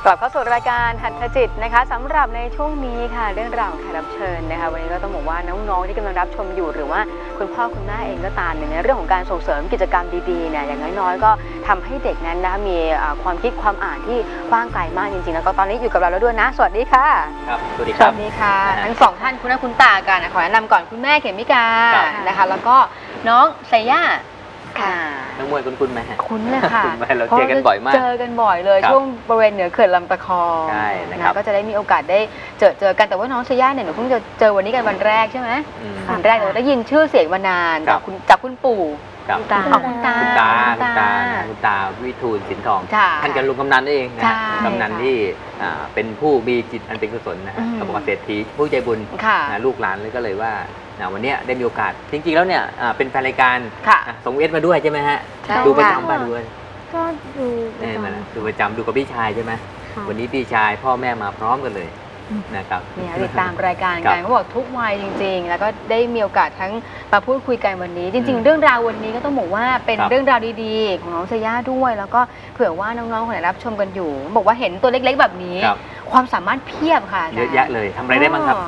กลับเข้าสู่รายการหัตถจิตนะคะสำหรับในช่วงนี้ค่ะเรื่องราวของแขกรับเชิญนะคะวันนี้ก็ต้องบอกว่าน้องๆที่กำลังรับชมอยู่หรือว่าคุณพ่อคุณแม่เองก็ตามในเรื่องของการส่งเสริมกิจกรรมดีๆเนี่ยอย่างน้อยๆก็ทำให้เด็กนั้นนะคะมีความคิดความอ่านที่กว้างไกลมากจริงๆแล้วก็ตอนนี้อยู่กับเราแล้วด้วยนะสวัสดีค่ะครับสวัสดีครับสวัสดีค่ะทั้งสองท่านคุณหน้าคุณตากันขอแนะนำก่อนคุณแม่เขมิกานะคะแล้วก็น้องไซย่าค่ะน้องมวยคุ้นไหมคุ้นเลยค่ะเราเจอกันบ่อยมากเจอกันบ่อยเลยช่วงบริเวณเหนือเขื่อนลำตะคองใช่นะครับก็จะได้มีโอกาสได้เจอกันแต่ว่าน้องไซย่าเนี่ยหนูเพิ่งจะเจอวันนี้กันวันแรกใช่ไหมวันแรกเราได้ยินชื่อเสียงมานานจากคุณปู่คุณตาวิทูลสินทองท่านกันลุงกำนันเองนะกำนันที่เป็นผู้มีจิตอันเป็นกุศลนะเขาบอกว่าเศรษฐีผู้ใจบุญลูกหลานเลยก็เลยว่าวันนี้ได้มีโอกาสจริงๆแล้วเนี่ยเป็นแฟนรายการส่งเอสมาด้วยใช่ไหมฮะดูประจำป่ะด้วยก็ดูประจำดูกับพี่ชายใช่ไหมวันนี้พี่ชายพ่อแม่มาพร้อมกันเลยนะครับเนี่ยติดตามรายการกันเขาบอกทุกวัยจริงๆแล้วก็ได้มีโอกาสทั้งมาพูดคุยกันวันนี้จริงๆเรื่องราววันนี้ก็ต้องบอกว่าเป็นเรื่องราวดีๆของน้องไซย่าด้วยแล้วก็เผื่อว่าน้องๆคนไหนรับชมกันอยู่บอกว่าเห็นตัวเล็กๆแบบนี้ความสามารถเพียบค่ะเยอะแยะเลยทำอะไรได้บ้างครับ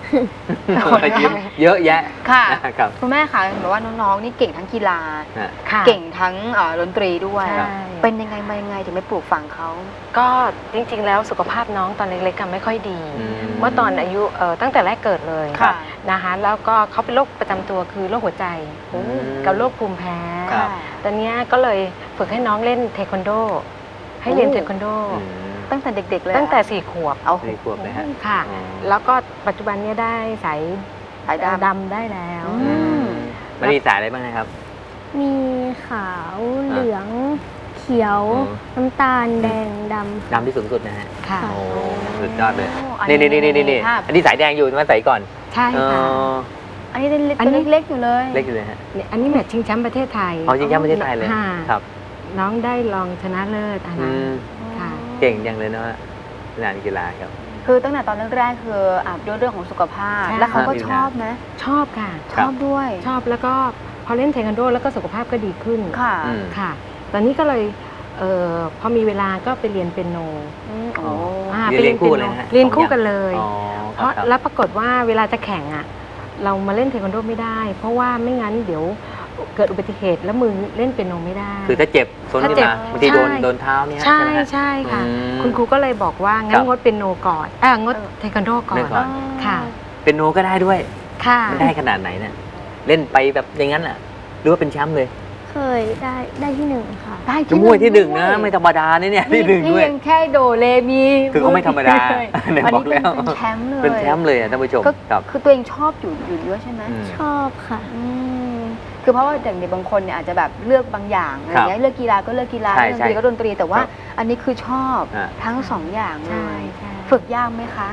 เยอะแยะค่ะคุณแม่ค่ะบอกว่าน้องๆนี่เก่งทั้งกีฬาเก่งทั้งดนตรีด้วยเป็นยังไงมายังไงถึงไม่ปลูกฝังเขาก็จริงๆแล้วสุขภาพน้องตอนเล็กๆไม่ค่อยดีเมื่อตอนอายุตั้งแต่แรกเกิดเลยนะคะแล้วก็เขาเป็นโรคประจำตัวคือโรคหัวใจกับโรคภูมิแพ้ตอนนี้ก็เลยฝึกให้น้องเล่นเทควันโดให้เรียนเทควันโดตั้งแต่เด็กๆเลยตั้งแต่4 ขวบ 4 ขวบเลยฮะค่ะแล้วก็ปัจจุบันนี้ได้สายดำได้แล้วมันมีสายอะไรบ้างครับมีขาวเหลืองเขียวน้ำตาลแดงดำที่สูงสุดนะฮะค่ะโอ้สุดยอดเลยนี่อันนี้สายแดงอยู่มาใส่ก่อนใช่ค่ะอันนี้เล็กอยู่เลยเล็กอยู่เลยฮะอันนี้แมตช์ชิงแชมป์ประเทศไทยชิงแชมป์ประเทศไทยเลยครับน้องได้รองชนะเลิศนะเก่งอย่างเลยเนาะงานกีฬาครับคือตั้งแต่ตอนแรกๆคือด้วยเรื่องของสุขภาพแล้วเขาก็ชอบนะชอบค่ะชอบด้วยชอบแล้วก็พอเล่นเทควันโดแล้วก็สุขภาพก็ดีขึ้นค่ะตอนนี้ก็เลยพอมีเวลาก็ไปเรียนเปียโนไปเรียนคู่เลยเรียนคู่กันเลยเพราะแล้วปรากฏว่าเวลาจะแข่งเรามาเล่นเทควันโดไม่ได้เพราะว่าไม่งั้นเดี๋ยวเกิดอุบัติเหตุแล้วมือเล่นเปียโนไม่ได้คือถ้าเจ็บโซนขึ้นมาบางทีโดนเท้าเนี่ยใช่ค่ะคุณครูก็เลยบอกว่างั้นงดเปียโนก่อนงดเทควันโดก่อนค่ะเปียโนก็ได้ด้วยค่ะมันได้ขนาดไหนเนี่ยเล่นไปแบบอย่างนั้นหรือว่าเป็นแชมป์เลยเคยได้ที่1ค่ะได้ที่มวยที่1นะไม่ธรรมดาเนี่ยที่1ด้วยแค่โดเลมีคือเขาไม่ธรรมดาอันนี้เป็นแชมป์เลยเป็นแชมป์เลยท่านผู้ชมคือตัวเองชอบอยู่ด้วยใช่ไหมชอบค่ะคือเพราะว่าอย่างเด็กบางคนเนี่ยอาจจะแบบเลือกบางอย่างอะไรเงี้ยเลือกกีฬาก็เลือกกีฬาดนตรีก็ดนตรีแต่ว่าอันนี้คือชอบทั้ง2อย่างเลยฝึกยากไหมคะ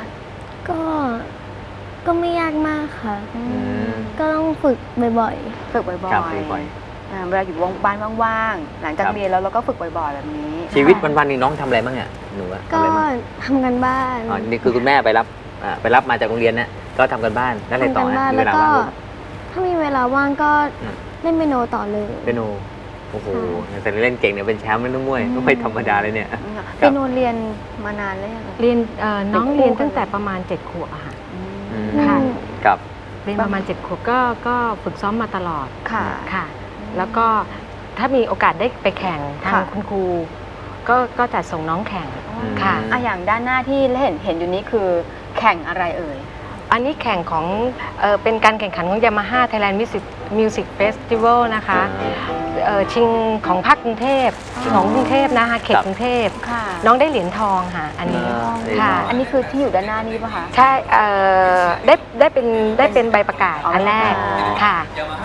ก็ไม่ยากมากค่ะก็ต้องฝึกบ่อยๆเวลาอยู่บ้านว่างๆหลังจากเรียนแล้วเราก็ฝึกบ่อยๆแบบนี้ชีวิตวันๆนี้น้องทำอะไรบ้างเนี่ยหนูก็ทำกันบ้านนี่คือคุณแม่ไปรับมาจากโรงเรียนนะก็ทำกันบ้านแล้วอะไรต่อนะแล้วก็ถ้ามีเวลาว่างก็เล่นเปียโนต่อเลยเปียโนโอ้โหแต่เล่นเก่งเนี่ยเป็นแชมป์ไม่ต้องมวยไม่ธรรมดาเลยเนี่ยเปียโนเรียนมานานแล้วเรียนน้องเรียนตั้งแต่ประมาณ7 ขวบอะค่ะครับเรียนประมาณ7 ขวบก็ฝึกซ้อมมาตลอดค่ะแล้วก็ถ้ามีโอกาสได้ไปแข่งทางคุณครูก็จัดส่งน้องแข่งค่ะอย่างด้านหน้าที่เห็นอยู่นี้คือแข่งอะไรเอ่ยอันนี้แข่งของเป็นการแข่งขันของ Yamaha Thailand Music Festival นะคะชิงของภาคกรุงเทพของกรุงเทพนะคะเขตกรุงเทพน้องได้เหรียญทองค่ะอันนี้ค่ะอันนี้คือที่อยู่ด้านหน้านี้ป่ะคะใช่ได้เป็นใบประกาศอันแรกค่ะ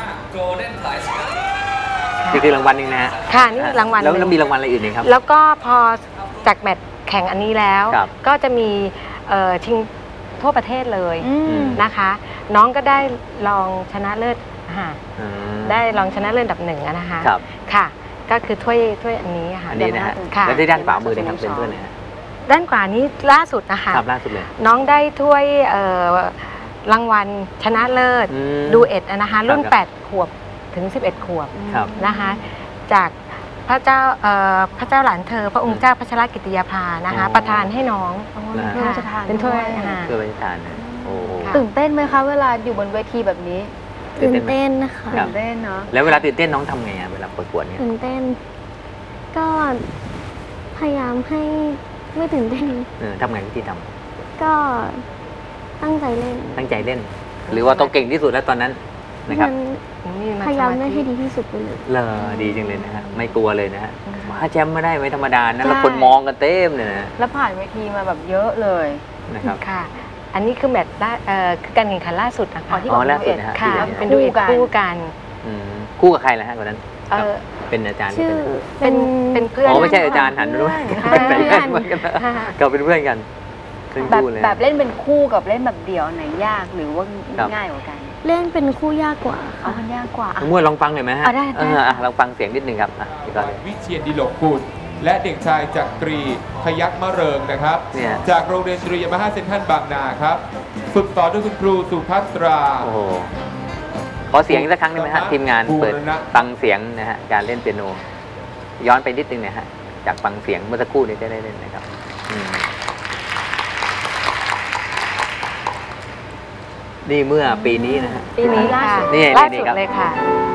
คือรางวัลนึงนะค่ะนี่รางวัลแล้วมีรางวัลอะไรอื่นไหมครับแล้วก็พอจากแมตช์แข่งอันนี้แล้วก็จะมีชิงทั่วประเทศเลยนะคะน้องก็ได้รองชนะเลิศได้รองชนะเลิศอันดับ1นะคะค่ะก็คือถ้วยอันนี้ค่ะอันนี้นะฮะแล้วได้ด้านขวามือนะครับเป็นเพื่อนนะฮะด้านขวานี้ล่าสุดนะคะล่าสุดเลยน้องได้ถ้วยรางวัลชนะเลิศดูเอ็ดนะคะรุ่น8 ขวบถึง11 ขวบนะคะจากพระเจ้าหลานเธอพระองค์เจ้าพัชรกิติยาภานะคะประทานให้น้องเป็นถ้วยพระราชทานเป็นถ้วยเพื่อพระราชทานโอ้ตื่นเต้นไหมคะเวลาอยู่บนเวทีแบบนี้ตื่นเต้นนะคะตื่นเต้นเนาะแล้วเวลาตื่นเต้นน้องทำไงเวลาประกวดเนี่ยตื่นเต้นก็พยายามให้ไม่ตื่นเต้นทำไงวิธีทำก็ตั้งใจเล่นหรือว่าต้องเก่งที่สุดแล้วตอนนั้นนะครับพยายามไม่ให้ดีที่สุดไปเลยดีจังเลยนะฮะไม่กลัวเลยนะฮะว่าแชมป์ไม่ได้ไม่ธรรมดานะแล้วคนมองกันเต็มเลยนะแล้วผ่านเวทีมาแบบเยอะเลยนะครับค่ะอันนี้คือแมตช์คือการแข่งขันล่าสุดนะคะที่ล่าสุดนะฮะเป็นดูเอ็ดคู่กันคู่กับใครล่ะฮะวันนั้นเป็นอาจารย์ชื่อเป็นเพื่อนไม่ใช่อาจารย์หันด้วยเราเป็นเพื่อนกันแบบเล่นเป็นคู่กับเล่นแบบเดี่ยวไหนยากหรือว่าง่ายกว่ากันเล่นเป็นคู่ยากกว่าค่ะมันยากกว่ามวยลองฟังหน่อยไหมฮะได้ลองฟังเสียงนิดนึงครับวิเชียรดิโลกกุลและเด็กชายจักรีพยัคฆ์มะเริงนะครับจากโรงเรียนตรียามาฮ่าเซ็นทรัลบางนาครับฝึกต่อด้วยคุณครูสุภัตราขอเสียงสักครั้งได้ไหมฮะทีมงานเปิดฟังเสียงนะฮะการเล่นเปียโนย้อนไปนิดนึงนะฮะจากฟังเสียงเมื่อสักครู่นี้จะได้เล่นนะครับนี่เมื่อปีนี้นะฮะปีนี้ล่าสุดเลยค่ะ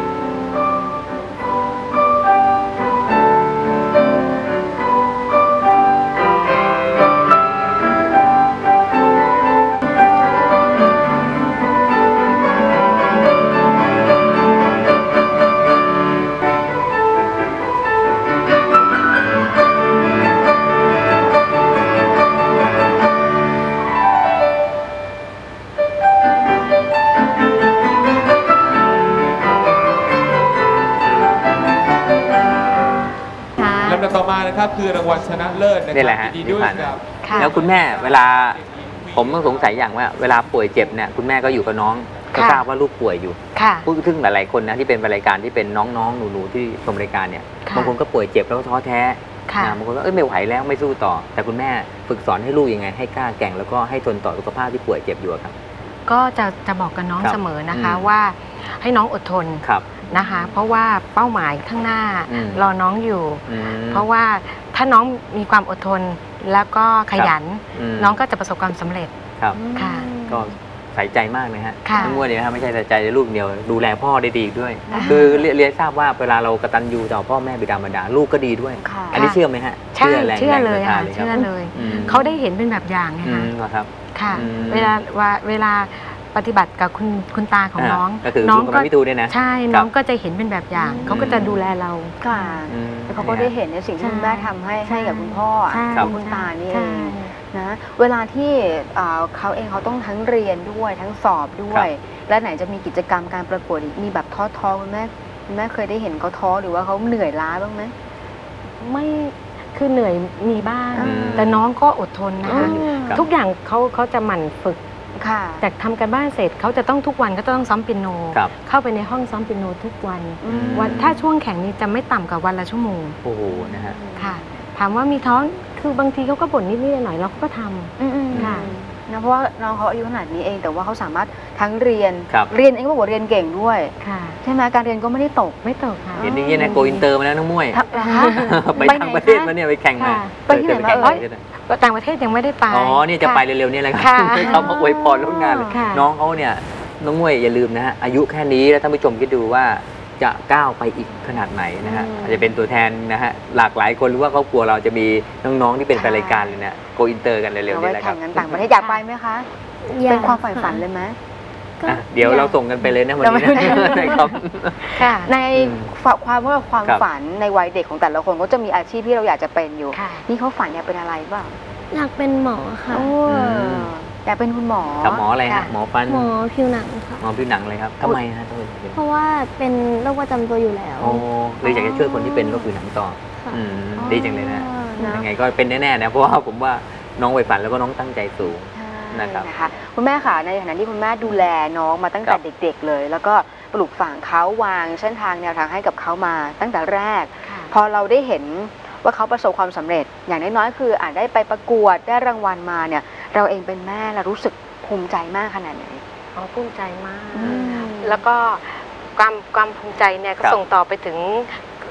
ต่อมานะครับคือรางวัลชนะเลิศนี่แหละฮะดีด้วยครับแล้วคุณแม่เวลาผมต้องสงสัยอย่างว่าเวลาป่วยเจ็บเนี่ยคุณแม่ก็อยู่กับน้องก็ทราบว่าลูกป่วยอยู่ซึ่งหลายๆคนนะที่เป็นรายการที่เป็นน้องๆหนูๆที่ชมรายการเนี่ยบางคนก็ป่วยเจ็บแล้วก็ท้อแท้บางคนก็ไม่ไหวแล้วไม่สู้ต่อแต่คุณแม่ฝึกสอนให้ลูกยังไงให้กล้าแกร่งแล้วก็ให้ทนต่อสุขภาพที่ป่วยเจ็บอยู่ครับก็จะบอกกับน้องเสมอนะคะว่าให้น้องอดทนนะคะเพราะว่าเป้าหมายข้างหน้ารอน้องอยู่เพราะว่าถ้าน้องมีความอดทนแล้วก็ขยันน้องก็จะประสบความสำเร็จครับค่ะก็ใส่ใจมากนะฮะทั้งหมดเนี่ยไม่ใช่ใส่ใจลูกเดียวดูแลพ่อได้ดีด้วยคือเรียนทราบว่าเวลาเรากตัญญูต่อพ่อแม่บิดามารดาลูกก็ดีด้วยอันนี้เชื่อไหมฮะเชื่อเลยเชื่อเลยเขาได้เห็นเป็นแบบอย่างนะคะครับค่ะเวลาปฏิบัติกับคุณตาของน้องน้องก็ไม่ดูด้วยนะใช่น้องก็จะเห็นเป็นแบบอย่างเขาก็จะดูแลเราค่ะแล้วเขาก็ได้เห็นในสิ่งที่คุณแม่ทำให้กับคุณพ่อกับคุณตานี่เองนะเวลาที่เขาเองเขาต้องทั้งเรียนด้วยทั้งสอบด้วยและไหนจะมีกิจกรรมการประกวดอีกมีแบบท้อคุณแม่เคยได้เห็นเขาท้อหรือว่าเขาเหนื่อยล้าบ้างไหมไม่คือเหนื่อยมีบ้างแต่น้องก็อดทนนะคะทุกอย่างเขาจะหมั่นฝึกแต่ทำการบ้านเสร็จเขาจะต้องทุกวันก็ต้องซ้อมเปียโนเข้าไปในห้องซ้อมเปียโนทุกวันถ้าช่วงแข่งนี้จะไม่ต่ำกว่าวันละชั่วโมงโอ้โหนะฮะค่ะถามว่ามีท้อคือบางทีเขาก็บ่นนิดๆหน่อยเราก็ทำค่ะนะเพราะว่าน้องเขาอายุขนาดนี้เองแต่ว่าเขาสามารถทั้งเรียนเองก็บอกเรียนเก่งด้วยใช่ไหมการเรียนก็ไม่ได้ตกเห็นอย่างนี้นะโกอินเตอร์มาแล้วน้องมุ้ยไปต่างประเทศมาเนี่ยไปแข่งมาไปที่ไหนมาต่างประเทศยังไม่ได้ไปนี่จะไปเร็วๆนี่แหละครับเขามาอวยพรร่วมงานเลยน้องเขาเนี่ยน้องมุ้ยอย่าลืมนะฮะอายุแค่นี้แล้วท่านผู้ชมคิดดูว่าจะก้าวไปอีกขนาดไหนนะฮะอาจจะเป็นตัวแทนนะฮะหลากหลายคนหรือว่าครอบครัวเราจะมีน้องๆที่เป็นแฟนรายการเลยเนี่ยโกอินเตอร์กันเร็วๆนี่แหละครับต่างประเทศอยากไปไหมคะเป็นความใฝ่ฝันเลยไหมเดี๋ยวเราส่งกันไปเลยนะวันนี้นะครับในความฝันในวัยเด็กของแต่ละคนก็จะมีอาชีพที่เราอยากจะเป็นอยู่นี่เขาฝันอยากเป็นอะไรบ้างอยากเป็นหมอค่ะอยากเป็นคุณหมอหมออะไรฮะหมอฟันหมอผิวหนังค่ะหมอผิวหนังเลยครับทำไมฮะเพราะว่าเป็นโรคประจำตัวอยู่แล้วเลยอยากจะช่วยคนที่เป็นโรคผิวหนังต่อดีจังเลยนะยังไงก็เป็นแน่ๆนะเพราะว่าผมว่าน้องใฝ่ฝันแล้วก็น้องตั้งใจสูงนะคะคุณแม่ค่ะในฐานะที่คุณแม่ดูแลน้องมาตั้งแต่เด็กๆเลยแล้วก็ปลูกฝังเขาวางเส้นทางแนวทางให้กับเขามาตั้งแต่แรกพอเราได้เห็นว่าเขาประสบความสำเร็จอย่างน้อยๆคืออาจได้ไปประกวดได้รางวัลมาเนี่ยเราเองเป็นแม่เรารู้สึกภูมิใจมากขนาดไหนภูมิใจมากแล้วก็ความภูมิใจเนี่ยก็ส่งต่อไปถึง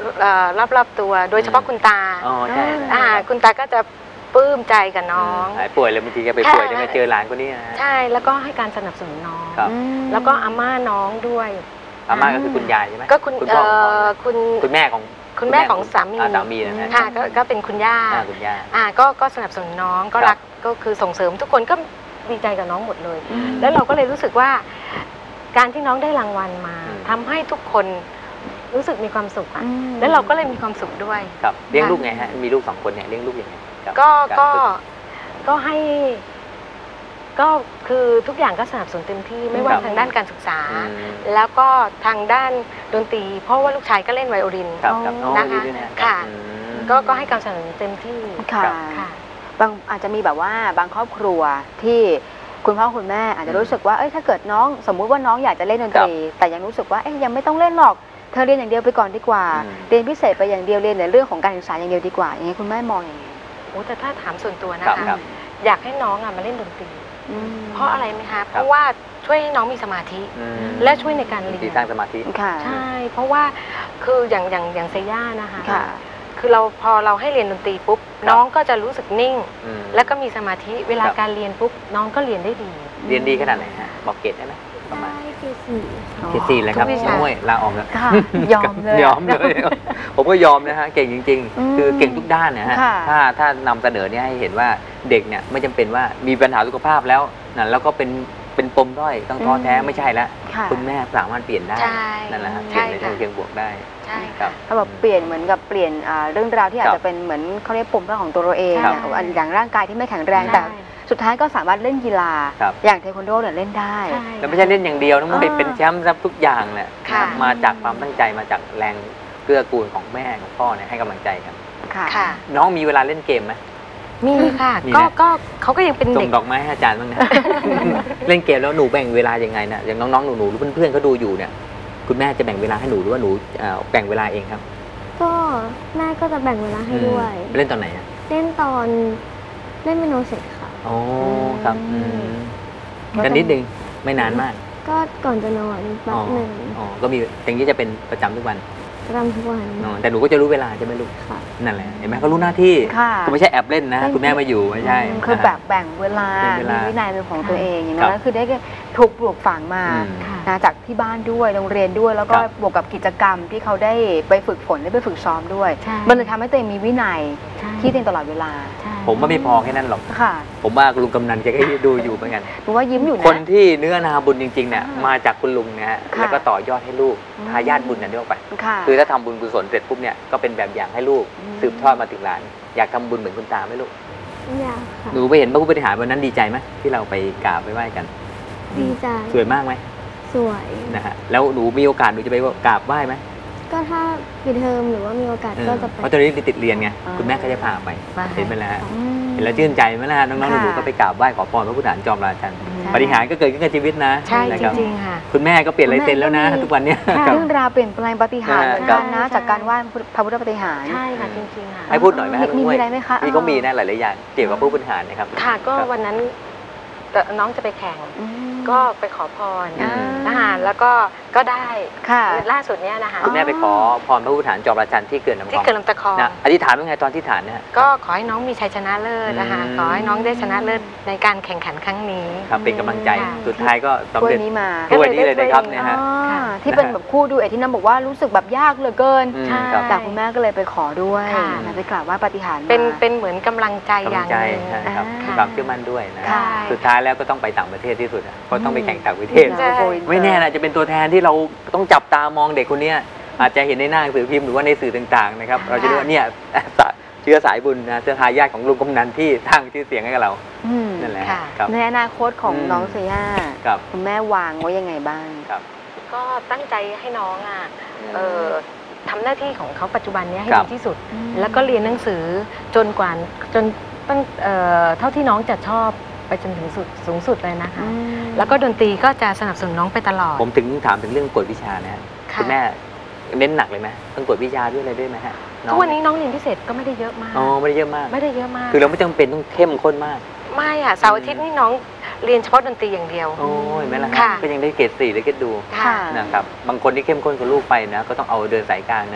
รอบๆตัวโดยเฉพาะคุณตาอ๋อใช่คุณตาก็จะปลื้มใจกับน้องหายป่วยเลยบางทีก็ไปป่วยจะมาเจอหลานคนนี้นะใช่แล้วก็ให้การสนับสนุนน้องครับแล้วก็อาม่าน้องด้วยอาม่าก็คือคุณยายใช่ไหมก็คุณพ่อคุณแม่ของคุณแม่ของสามีสามีนะฮะค่ะก็เป็นคุณย่าคุณย่าก็สนับสนุนน้องก็ครับรักก็คือส่งเสริมทุกคนก็ดีใจกับน้องหมดเลย แล้วเราก็เลยรู้สึกว่าการที่น้องได้รางวัลมาทำให้ทุกคนรู้สึกมีความสุขอ่ะแล้วเราก็เลยมีความสุขด้วยครับเลี้ยงลูกไงฮะมีลูก2 คนเนี่ยเลี้ยงลูกยังไงครับก็ให้ก็คือทุกอย่างก็สนับสนุนเต็มที่ไม่ว่าทางด้านการศึกษา แล้วก็ทางด้านดนตรีเพราะว่าลูกชายก็เล่นไวโอลินครับนะคะค่ะก็ให้การสนับสนุนเต็มที่ค่ะบางอาจจะมีแบบว่าบางครอบครัวที่คุณพ่อคุณแม่อาจจะรู้สึกว่าถ้าเกิดน้องสมมุติว่าน้องอยากจะเล่นดนตรีแต่ยังรู้สึกว่ายังไม่ต้องเล่นหรอกเธอเรียนอย่างเดียวไปก่อนดีกว่าเรียนพิเศษไปอย่างเดียวเรียนในเรื่องของการศึกษาอย่างเดียวดีกว่าอย่างนี้คุณแม่มองอย่างไงโอ้แต่ถ้าถามส่วนตัวนะคะอยากให้น้องมาเล่นดนตรีเพราะอะไรไหมคะเพราะว่าช่วยให้น้องมีสมาธิและช่วยในการเรียนสร้างสมาธิใช่เพราะว่าคืออย่างเซย่านะคะคือพอเราให้เรียนดนตรีปุ๊บน้องก็จะรู้สึกนิ่งแล้วก็มีสมาธิเวลาการเรียนปุ๊บน้องก็เรียนได้ดีเรียนดีขนาดไหนฮะบอกเกรดได้ไหมประมาณได้เกรดเกรด 4เลยครับน้อยลาออกแล้วยอมเลยยอมเลยผมก็ยอมนะฮะเก่งจริงๆคือเก่งทุกด้านนะฮะถ้านำเสนอเนี่ยให้เห็นว่าเด็กเนี่ยไม่จำเป็นว่ามีปัญหาสุขภาพแล้วนั่นแล้วก็เป็นปมด้อยต้องท้อแท้ไม่ใช่แล้วคุณแม่สามารถเปลี่ยนได้นั่นแหละเปลี่ยนในทางเชิงบวกได้ใช่ครับเขาบอกเปลี่ยนเหมือนกับเปลี่ยนเรื่องราวที่อาจจะเป็นเหมือนเขาเรียกปมเรื่องของตัวเราเองอย่างร่างกายที่ไม่แข็งแรงแต่สุดท้ายก็สามารถเล่นกีฬาอย่างเทควันโดเนี่ยเล่นได้แล้วไม่ใช่เล่นอย่างเดียวนะมันเป็นแชมป์ทุกอย่างแหละมาจากความตั้งใจมาจากแรงเกื้อกูลของแม่ของพ่อเนี่ยให้กำลังใจกันน้องมีเวลาเล่นเกมไหมมีค่ะก็เขาก็ยังเป็นเด็กส่งดอกไม้ให้อาจารย์บ้างนะ เล่นเกมแล้วหนูแบ่งเวลายังไงนะอย่างน้องๆหนูหรือเพื่อนๆเขาดูอยู่เนี่ยคุณแม่จะแบ่งเวลาให้หนูหรือว่าหนูแบ่งเวลาเองครับก็แม่ก็จะแบ่งเวลาให้ด้วยเล่นตอนไหนอะเล่นตอนเล่นเมนูเสร็จค่ะอ๋อครับกันนิดนึงไม่นานมากก็ก่อนจะนอนแป๊บหนึ่งอ๋อก็มีอย่างนี้จะเป็นประจำทุกวันทุกวันแต่หนูก็จะรู้เวลาใช่ไหมลูกนั่นแหละเห็นไหมเขารู้หน้าที่ก็ไม่ใช่แอบเล่นนะคุณแม่มาอยู่ไม่ใช่คือแบบแบ่งเวลามีวินัยเป็นของตัวเองอย่างนั้นคือได้ถูกปลูกฝังมาจากที่บ้านด้วยโรงเรียนด้วยแล้วก็บวกกับกิจกรรมที่เขาได้ไปฝึกฝนได้ไปฝึกซ้อมด้วยมันเลยทำให้ตัวเองมีวินัยที่เต็มตลอดเวลาผมว่าไม่พอแค่นั้นหรอกผมว่าลุงกำนันแกก็ดูอยู่เหมือนกันผมว่ายิ้มอยู่นะคนที่เนื้อนาบุญจริงๆเนี่ยมาจากคุณลุงนะฮะแล้วก็ต่อยอดให้ลูกทายาทบุญนั่นด้วยไปคือถ้าทำบุญกุศลเสร็จปุ๊บเนี่ยก็เป็นแบบอย่างให้ลูกสืบทอดมาถึงหลานอยากทำบุญเหมือนคุณตาไหมลูกอยากค่ะหนูไปเห็นพระผู้บริหารวันนั้นดีใจไหมที่เราไปกราบไปไหว้กันดีใจสวยมากไหมสวยนะฮะแล้วหนูมีโอกาสหนูจะไปกราบไหว้ไหมก็ถ้าปิดเทอมหรือว่ามีโอกาสก็จะไปเพราะตอนนี้ติดเรียนไงคุณแม่ก็จะพาไปเห็นไหมล่ะเห็นแล้วชื่นใจไหมล่ะน้องๆหนูก็ไปกราบไหว้ขอพรพระพุทธานจอมราชันปฏิหารก็เกิดขึ้นกับชีวิตนะใช่จริงๆค่ะคุณแม่ก็เปลี่ยนลายเซ็นแล้วนะทุกวันนี้เรื่องราวเปลี่ยนแปลงปฏิหารเหมือนกันนะจากการไหว้พระพุทธปฏิหารใช่ค่ะจริงๆค่ะให้พูดหน่อยไหมมีอะไรไหมคะมีก็มีนะหลายๆอย่างเกี่ยวกับพระพุทธานนะครับค่ะก็วันนั้นน้องจะไปแข่งก็ไปขอพรนะคะแล้วก็ได้ล่าสุดเนี้ยนะคะคุณแม่ไปขอพรพระพุทธานจอมราชันที่เกิดลำตะคองอธิษฐานว่าไงตอนที่ฐานเนี่ยก็ขอให้น้องมีชัยชนะเลิศนะคะขอให้น้องได้ชนะเลิศในการแข่งขันครั้งนี้ครับเป็นกำลังใจสุดท้ายก็สำเร็จนี้มาด้วยนี้เลยนะครับเนี่ยฮะที่เป็นแบบคู่ดูเอที่น้ำบอกว่ารู้สึกแบบยากเหลือเกินแต่คุณแม่ก็เลยไปขอด้วยไปกราบไหว้ปฏิหารเป็นเหมือนกำลังใจอย่างนึงครับความเชื่อมั่นด้วยนะสุดท้ายแล้วก็ต้องไปต่างประเทศที่สุดเพราะต้องไปแข่งต่างประเทศไม่แน่นะจะเป็นตัวแทนที่เราต้องจับตามองเด็กคนนี้อาจจะเห็นในหน้าหนังสือพิมพ์หรือว่าในสื่อต่างๆนะครับเราจะรู้ว่าเนี่ยเชื้อสายบุญนะเชื้อทายาทของลุงกำนันที่สร้างชื่อเสียงให้กับเรานั่นแหละในอนาคตของน้องเซียคุณแม่วางไว้ยังไงบ้างก็ตั้งใจให้น้องทำหน้าที่ของเขาปัจจุบันนี้ให้ดีที่สุดแล้วก็เรียนหนังสือจนตั้งเท่าที่น้องจะชอบไปจนถึงสูงสุดเลยนะคะแล้วก็ดนตรีก็จะสนับสนุนน้องไปตลอดผมถึงถามถึงเรื่องกวดวิชานะคุณแม่เน้นหนักเลยไหมต้องกวดวิชาด้วยอะไรด้วยไหมฮะทุกวันนี้น้องเรียนพิเศษก็ไม่ได้เยอะมากไม่ได้เยอะมากคือเราไม่จำเป็นต้องเข้มข้นมากไม่อ่ะเสาร์อาทิตย์นี่น้องเรียนเฉพาะดนตรีอย่างเดียวโอ้ยไม่ละก็ยังได้เกรด 4ได้เกรดดูนะครับบางคนที่เข้มข้นกับลูกไปนะก็ต้องเอาเดินสายกลางนะฮะ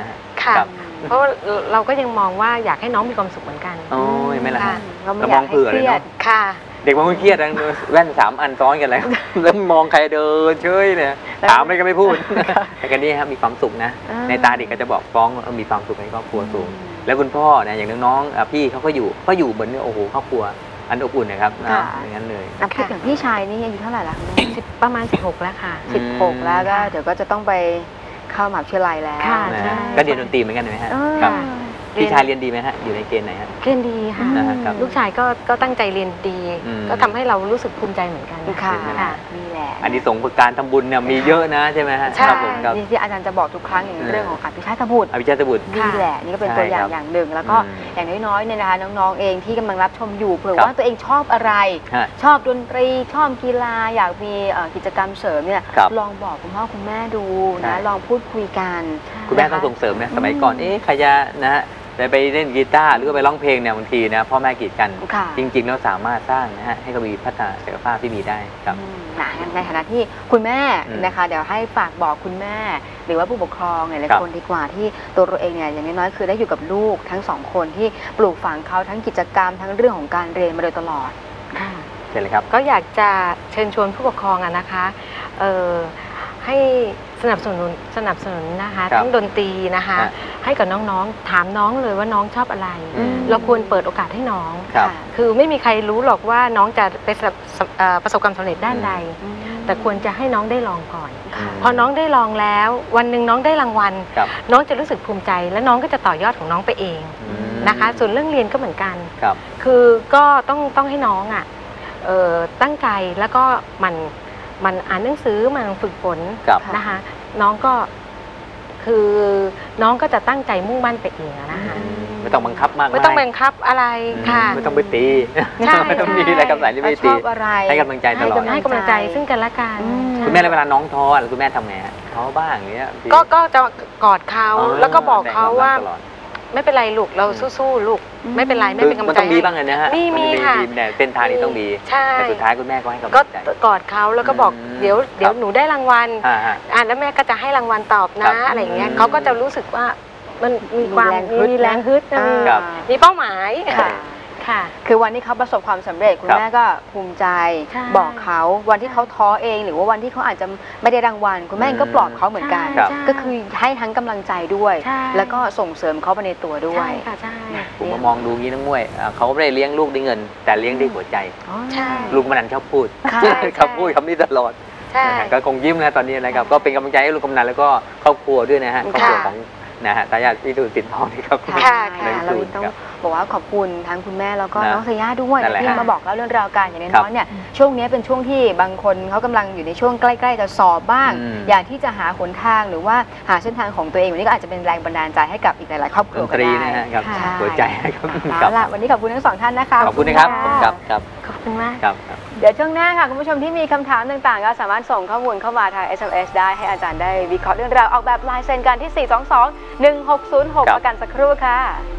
ค่ะครับเพราะเราก็ยังมองว่าอยากให้น้องมีความสุขเหมือนกันโอ้ยไม่ละค่ะเราไม่อยากให้เครียดค่ะเด็กบางคนเครียดนะแว่น3 อันซ้อนกันเลย แล้วมองใครเดินเฉยเนี่ยถามอะไรก็ไม่พูดแต่กันนี้ครับมีความสุขนะ ในตาเด็กก็จะบอกฟ้องมีความสุขในครอบครัวสูงแล้วคุณพ่อเนี่ยอย่างน้องๆพี่เขาก็อยู่เหมือนโอ้โหครอบครัวอันอบอุ่นนะครับอย่างนั้นเลยคิดถึงพี่ชายนี่อายุเท่าไหร่ละคุณแม่ประมาณ 16 แล้วค่ะ 16 แล้วก็เดี๋ยวก็จะต้องไปเข้ามหาวิทยาลัยแล้วค่ะนะใช่ก็เรียนดนตรีเหมือนกันไหมฮะ ครับพี่ชายเรียนดีไหมฮะอยู่ในเกณฑ์ไหนฮะเรียนดีค่ะครับลูกชายก็ตั้งใจเรียนดี ก็ทำให้เรารู้สึกภูมิใจเหมือนกันค่ะค่ะนี่แหละอันนี้สงส์การทำบุญเนี่ยมีเยอะนะใช่ไหมฮะใช่ครับผมครับนี่ที่อาจารย์จะบอกทุกครั้งอย่างเรื่องของอภิชาติบุตรอภิชาติบุตรนี่แหละนี่ก็เป็นตัวอย่างอย่างหนึ่งแล้วก็อย่างน้อยๆเนี่ยนะคะน้องๆเองที่กำลังรับชมอยู่เผื่อว่าตัวเองชอบอะไรฮะชอบดนตรีชอบกีฬาอยากมีกิจกรรมเสริมเนี่ยครับลองบอกคุณพ่อคุณแม่ดูใช่นะลองพูดคุยกันคุณแม่ต้องส่งเสริมนะสมัยก่อนใครจะนะฮะไปเล่นกีตาร์หรือว่าไปร้องเพลงเนี่ยบางทีนะพ่อแม่กีดกันค่ะจริงๆแล้วสามารถสร้างนะฮะให้เขามีพัฒนาศักยภาพที่ดีได้ครับนะในฐานะที่คุณแม่อืมนะคะเดี๋ยวให้ฝากบอกคุณแม่ หรือว่าผู้ปกครองหลายครับๆคนดีกว่าที่ตัวเราเองเนี่ยอย่างน้อยๆคือได้อยู่กับลูกทั้งสองคนที่ปลูกฝังเขาทั้งกิจกรรมทั้งเรื่องของการเรียนมาโดยตลอดค่ะเชิญเลยครับก็อยากจะเชิญชวนผู้ปกครองนะคะให้สนับสนุนนะคะครับทั้งดนตรีนะคะฮะให้กับน้องๆถามน้องเลยว่าน้องชอบอะไรอืมเราควรเปิดโอกาสให้น้องครับคือไม่มีใครรู้หรอกว่าน้องจะไปประสบความสำเร็จด้านใด แต่ควรจะให้น้องได้ลองก่อนค่ะพอน้องได้ลองแล้ววันหนึ่งน้องได้รางวัลครับน้องจะรู้สึกภูมิใจ และน้องก็จะต่อยอดของน้องไปเองอืมนะคะ ส่วนเรื่องเรียนก็เหมือนกันครับคือก็ต้องให้น้องตั้งใจแล้วก็มันอ่านหนังสือมันฝึกฝนครับนะคะ น้องก็คือน้องก็จะตั้งใจมุ่งมั่นไปเองอะนะคะไม่ต้องบังคับมากไม่ต้องบังคับอะไรค่ะไม่ต้องไปตีใช่ไม่ต้องมีอะไรกับสายที่เราไม่ชตีอบอะไรให้กำลังใจตลอดให้กำลังใจซึ่งกันและกันอืมคุณแม่แล้วเวลาน้องท้อคุณแม่ทำไงฮะท้อบ้างอย่างเงี้ยพี่ก็จะกอดเขาแล้วก็บอกเขาว่าตลอดไม่เป็นไรลูกเราสู้ๆลูกไม่เป็นไรไม่เป็นกำลัมังนใจต้องมีบ้างเลยนะฮะมีค่ะเนี่ยเส้นทางนี้ต้องมีใช่แต่สุดท้ายคุณแม่ก็ให้กำลัก็งใจกอดเขาแล้วก็บอกอืมเดี๋ยวครับหนูได้รางวัลฮะแล้วแม่ก็จะให้รางวัลตอบครันะบอะไรอย่างเงี้ยเขาก็จะรู้สึกว่ามันมีความมีแรงฮึดมีแรงฮึดนะครับมีเป้าหมายค่ะค่ะคือวันที่เขาประสบความสำเร็จคุณครับแม่ก็ภูมิใจใช่บอกเขาวันที่เขาท้อเองหรือว่าวันที่เขาอาจจะไม่ได้รางวัลคุณแม่ก็ปลอบเขาเหมือนกันครับใช่ก็คือให้ทั้งกำลังใจด้วยใช่แล้วก็ส่งเสริมเขาไปในตัวด้วใช่ยค่ะใช่ผมมามองดูงี้น้องมวยเขาไม่ได้เลี้ยงลูกด้วยเงิน แต่เลี้ยงด้วยหัวใจใช่ลุงกำนันชอบพูดค่ะเขาพูดคำนี้ตลอดใช่นะฮะก็คงยิ้มนะตอนนี้นะครับ ก็เป็นกำลังใจให้ลุงกำนันแล้วก็ครอบครัวด้วยนะฮะครอบครัวของนะฮะทายาทพี่ดูสินทองนี่ครับค่ะในเราศูนย์ต้องครับบอกว่าขอบคุณทั้งคุณแม่แล้วก็นะน้องเซย่าด้วยนั่นแหละที่ฮะมาบอกเล่าเรื่องราวกันอย่างครัน้บอยๆเนี่ยช่วงนี้เป็นช่วงที่บางคนเขากำลังอยู่ในช่วงใกล้ๆจะสอบบ้างอืมอยากที่จะหาหนทางหรือว่าหาเส้นทางของตัวเองวันนี้ก็อาจจะเป็นแรงบันดาลใจให้กับอีกหลายๆครอบคดรัวน ก็ตรีได้นะฮะครับใช่หัวใจครับเอาล่ะวันนี้ขอบคุณทั้งสองท่านนะคะขอบคุณนะครับผมครับครับขอบคุณมากครับเดี๋ยวช่วงหน้าค่ะคุณผู้ชมที่มีคำถามต่างๆก็สามารถส่งข้อมูลเข้ามาทาง SMS ได้ให้อาจารย์ได้วิเคราะห์เรื่องราวออกแบบลายเซ็นกันที่ 422-1606 ครับประกันสักครู่ค่ะ